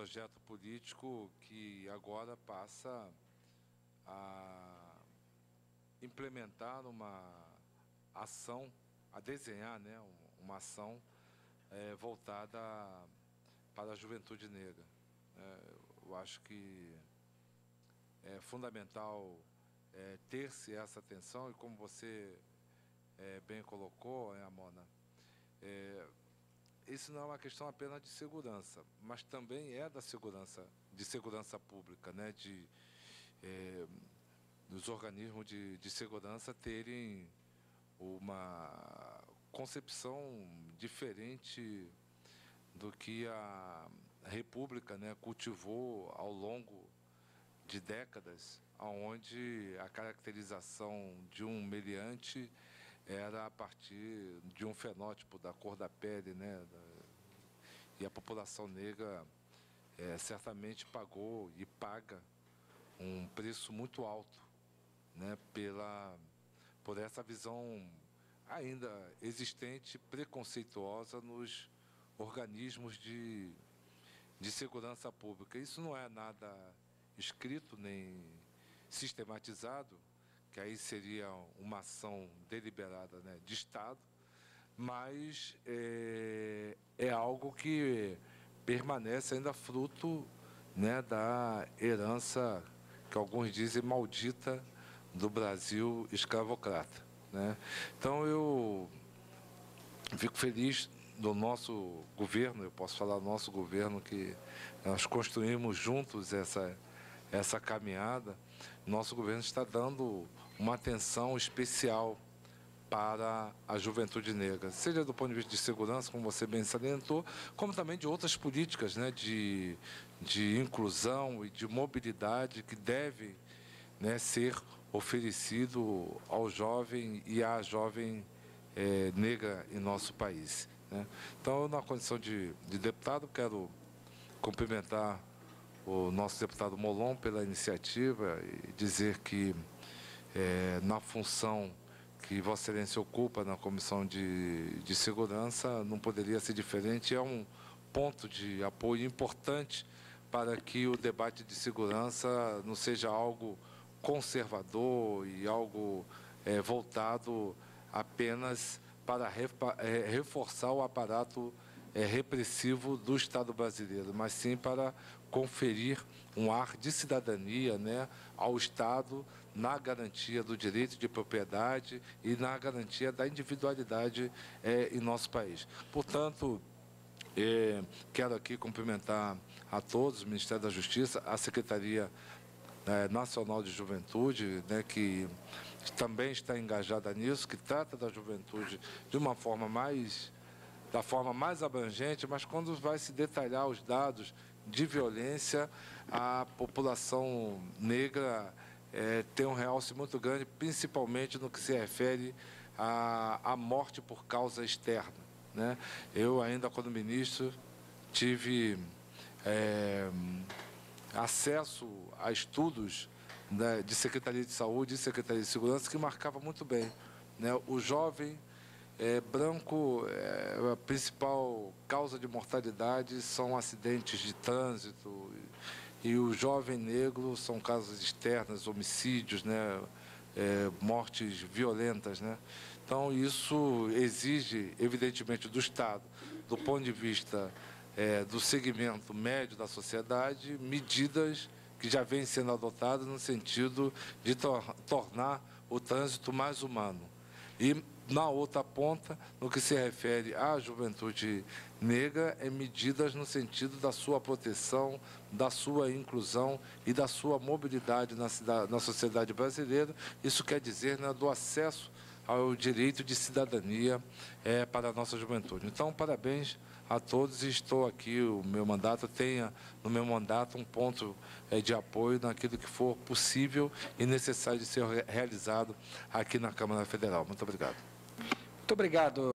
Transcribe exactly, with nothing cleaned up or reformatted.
projeto político que agora passa a implementar uma ação, a desenhar, né, uma ação é, voltada para a juventude negra. É, eu acho que é fundamental é, ter-se essa atenção, e como você é, bem colocou, hein, Amona, é, isso não é uma questão apenas de segurança, mas também é da segurança, de segurança pública, né, de é, dos organismos de, de segurança terem uma concepção diferente do que a República, né, cultivou ao longo de décadas, onde a caracterização de um meliante era a partir de um fenótipo da cor da pele, né, e a população negra é, certamente pagou e paga um preço muito alto, né, pela, por essa visão ainda existente, preconceituosa nos organismos de, de segurança pública. Isso não é nada escrito nem sistematizado, que aí seria uma ação deliberada, né, de Estado, mas é, é algo que permanece ainda fruto, né, da herança que alguns dizem maldita do Brasil escravocrata, né? Então eu fico feliz do nosso governo, eu posso falar do nosso governo, que nós construímos juntos essa, essa caminhada. Nosso governo está dando uma atenção especial para a juventude negra, seja do ponto de vista de segurança, como você bem salientou, como também de outras políticas, né, de, de inclusão e de mobilidade que devem, né, ser oferecido ao jovem e à jovem é, negra em nosso país, né? Então, eu, na condição de, de deputado, quero cumprimentar o nosso deputado Molon pela iniciativa e dizer que, é, na função que Vossa Excelência ocupa na Comissão de, de Segurança, não poderia ser diferente. É um ponto de apoio importante para que o debate de segurança não seja algo conservador e algo é, voltado apenas para refa, é, reforçar o aparato é, repressivo do Estado brasileiro, mas sim para conferir um ar de cidadania, né, ao Estado, na garantia do direito de propriedade e na garantia da individualidade é, em nosso país. Portanto, é, quero aqui cumprimentar a todos, o Ministério da Justiça, a Secretaria é, Nacional de Juventude, né, que também está engajada nisso, que trata da juventude de uma forma mais, da forma mais abrangente, mas quando vai se detalhar os dados de violência, a população negra é, tem um realce muito grande, principalmente no que se refere à, à morte por causa externa, né? Eu ainda, quando ministro, tive é, acesso a estudos, né, de Secretaria de Saúde e Secretaria de Segurança que marcava muito bem, né, o jovem é, branco, é, a principal causa de mortalidade são acidentes de trânsito, e, e o jovem negro são causas externas, homicídios, né, é, mortes violentas, né? Então isso exige, evidentemente, do Estado, do ponto de vista é, do segmento médio da sociedade, medidas que já vêm sendo adotadas no sentido de tor tornar o trânsito mais humano. E, na outra ponta, no que se refere à juventude negra, é medidas no sentido da sua proteção, da sua inclusão e da sua mobilidade na, cidade, na sociedade brasileira. Isso quer dizer, né, do acesso ao direito de cidadania é, para a nossa juventude. Então, parabéns a todos, e estou aqui, o meu mandato, tenha no meu mandato um ponto é, de apoio naquilo que for possível e necessário de ser realizado aqui na Câmara Federal. Muito obrigado. Muito obrigado.